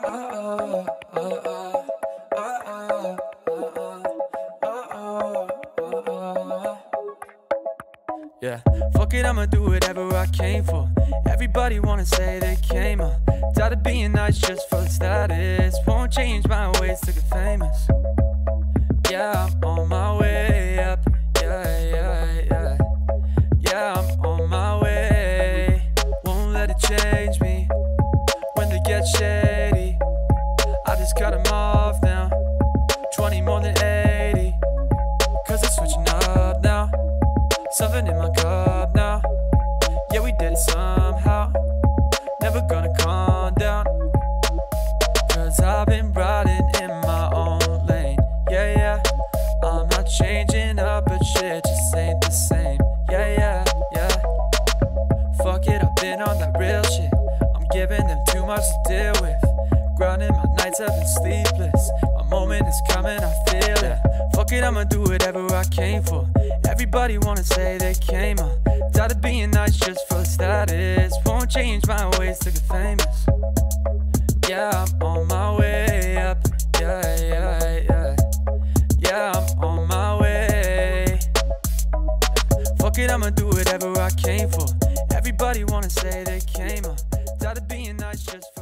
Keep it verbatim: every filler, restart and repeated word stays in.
uh, uh, uh, uh, uh, uh, yeah, fuck it, I'ma do whatever I came for. Everybody wanna say they came up. Tired of being nice just for the status. Won't change my ways to get famous. Yeah, I'm on my way up. Yeah, yeah, yeah. Yeah, I'm on my way. Won't let it change me. When they get shady, I just cut them off now. Twenty more than eighty, cause it's switching up now. Something in my cup now. Yeah, we did it somehow. Never gonna calm down, cause I've been riding in my own lane. Yeah, yeah, I'm not changing up, but shit just ain't the same. Yeah, yeah, yeah. Fuck it, I've been on that real shit. I'm giving them too much to deal with. Grinding, my nights have been sleepless. My moment is coming, I feel it. Fuck it, I'ma do whatever I came for. Everybody wanna say they came up. Tired of being nice just for the status. Won't change my ways to get famous. Yeah, I'm on my way up. Yeah, yeah, yeah. Yeah, I'm on my way. Fuck it, I'ma do whatever I came for. Everybody wanna say they came up. Tired of being nice just for